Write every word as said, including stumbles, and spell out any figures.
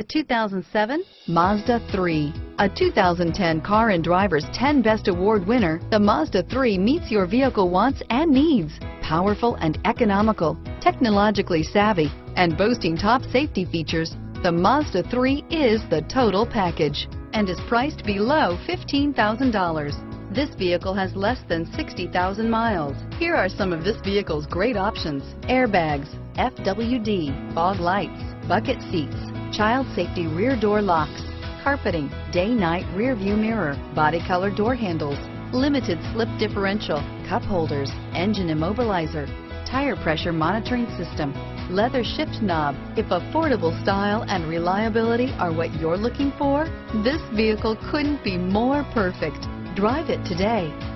The two thousand seven Mazda three. A two thousand ten Car and Driver's ten Best Award winner, the Mazda three meets your vehicle wants and needs. Powerful and economical, technologically savvy, and boasting top safety features, the Mazda three is the total package and is priced below fifteen thousand dollars. This vehicle has less than sixty thousand miles. Here are some of this vehicle's great options: airbags, F W D, fog lights, bucket seats, child safety rear door locks, carpeting, day-night rear view mirror, body color door handles, limited slip differential, cup holders, engine immobilizer, tire pressure monitoring system, leather shift knob. If affordable style and reliability are what you're looking for, this vehicle couldn't be more perfect. Drive it today.